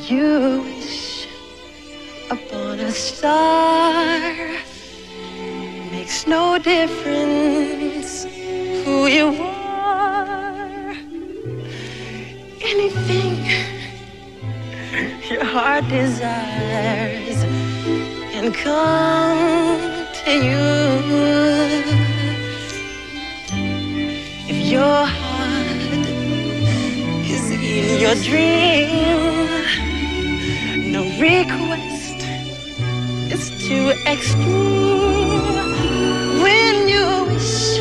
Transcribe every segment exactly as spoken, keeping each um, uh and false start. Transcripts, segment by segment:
you wish upon a star, makes no difference who you are. Anything your heart desires can come to you. If your heart is in your dream, no request is too extreme. When you wish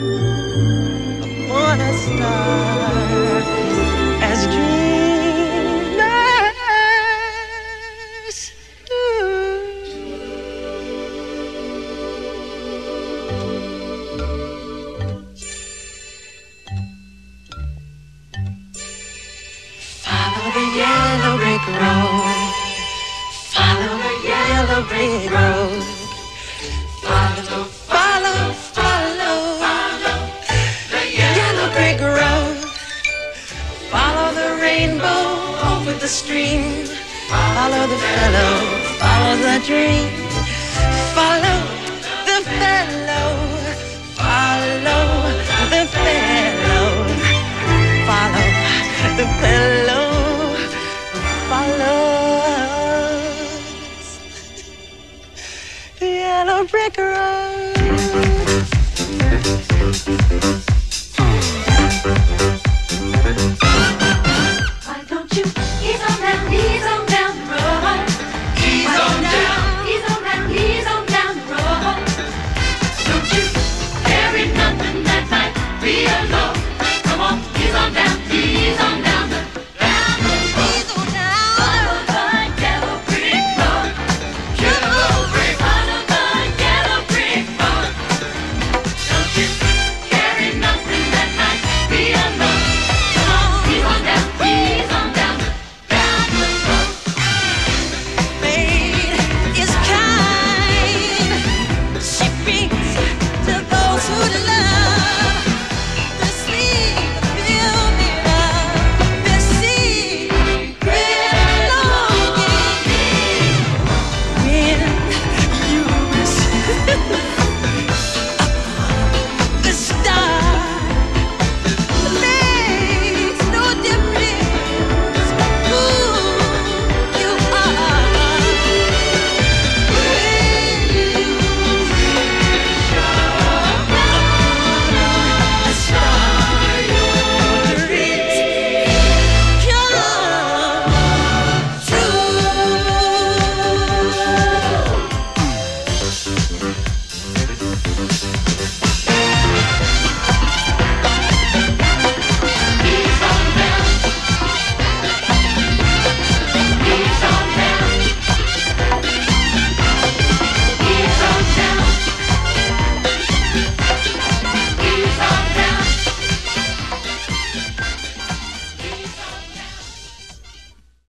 upon a star, as dreamers do. Follow the yellow brick road. Follow the yellow brick road. Follow, follow, follow, follow the yellow brick road. Follow the rainbow over the stream. Follow the fellow, follow the dream. Follow the fellow, follow the fellow. Follow the fellow, follows the yellow brick road.